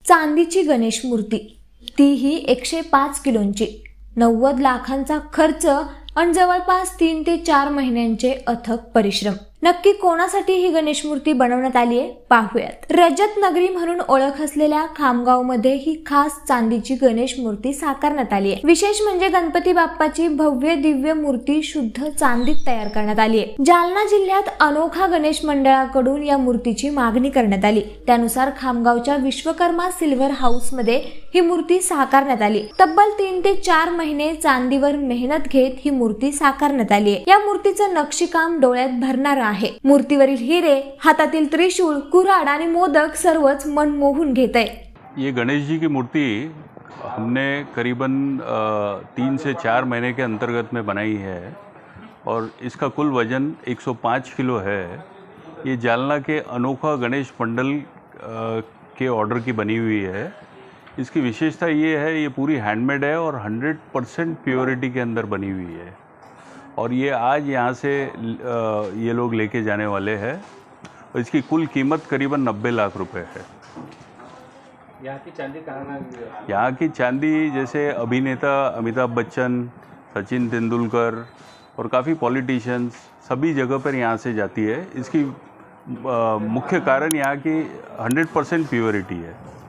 चांदीची गणेश मूर्ती, तीही 105 किलोंची, 90 लाखांचा खर्च आणि जवळपास 3 ते 4 महिन्यांचे अथक परिश्रम। नक्की कोणासाठी ही गणेश मूर्ती बनवण्यात आली आहे पाहूयात। रजत नगरी म्हणून ओळख असलेल्या खामगावमध्ये ही खास चांदीची गणेश मूर्ती साकारण्यात आली आहे। विशेष म्हणजे गणपती बाप्पाची भव्य दिव्य मूर्ती शुद्ध चांदीत तयार करण्यात आली आहे। जालना जिल्ह्यात अनोखा गणेश मंडळाकडून या मूर्तीची मागणी करण्यात आली। त्यानुसार खामगावच्या विश्वकर्मा सिल्वर हाऊस मध्ये ही मूर्ती साकारण्यात आली। तब्बल 3 ते 4 महिने चांदीवर मेहनत घेत ही मूर्ती साकारण्यात आली आहे। या मूर्तीचं नक्षीकाम डोळ्यात भरणारं आहे। मूर्तीवरील हिरे, हातातील त्रिशूल, कुऱ्हाड आणि मोदक सर्वच मन मोहून घेत आहे। ये गणेश जी की मूर्ति हमने करीबन 3 से 4 महीने के अंतर्गत में बनाई है और इसका कुल वजन 105 किलो है। ये जालना के अनोखा गणेश मंडल के ऑर्डर की बनी हुई है। इसकी विशेषता ये है, ये पूरी हैंडमेड है और 100% प्योरिटी के अंदर बनी हुई है और ये आज यहाँ से ये लोग लेके जाने वाले हैं और इसकी कुल कीमत करीबन 90 लाख रुपए है। यहाँ की चांदी कहाँ? यहाँ की चांदी जैसे अभिनेता अमिताभ बच्चन, सचिन तेंदुलकर और काफ़ी पॉलिटिशियंस सभी जगह पर यहाँ से जाती है। इसकी मुख्य कारण यहाँ की 100% प्योरिटी है।